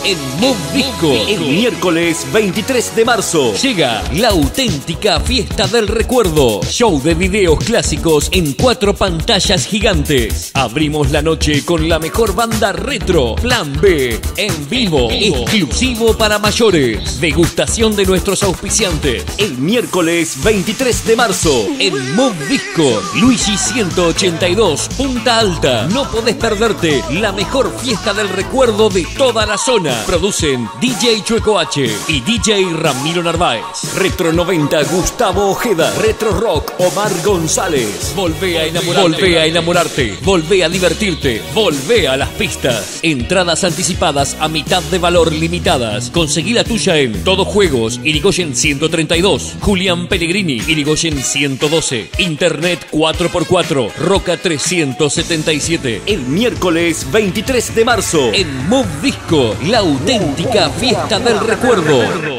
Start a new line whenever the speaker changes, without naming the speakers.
en Mood Disco.
El miércoles 23 de marzo
llega la auténtica fiesta del recuerdo. Show de videos clásicos en 4 pantallas gigantes. Abrimos la noche con la mejor banda retro, Plan B, en vivo, exclusivo para mayores. Degustación de nuestros auspiciantes.
El miércoles 23 de marzo
En Mood Disco, Luigi 182, Punta Alta. No podés perderte la mejor fiesta del recuerdo de toda la zona. Producen DJ Chueco H y DJ Ramiro Narváez.
Retro 90 Gustavo Ojeda. Retro Rock Omar González.
Volvé a enamorarte. Volvé a enamorarte. Volvé a divertirte. Volvé a las pistas. Entradas anticipadas a mitad de valor limitadas. Conseguí la tuya en Todos Juegos, Irigoyen 132, Julián Pellegrini, Irigoyen 112, Internet 4x4, Roca 377.
El miércoles 23 de marzo
En Mood Disco, la auténtica fiesta del recuerdo.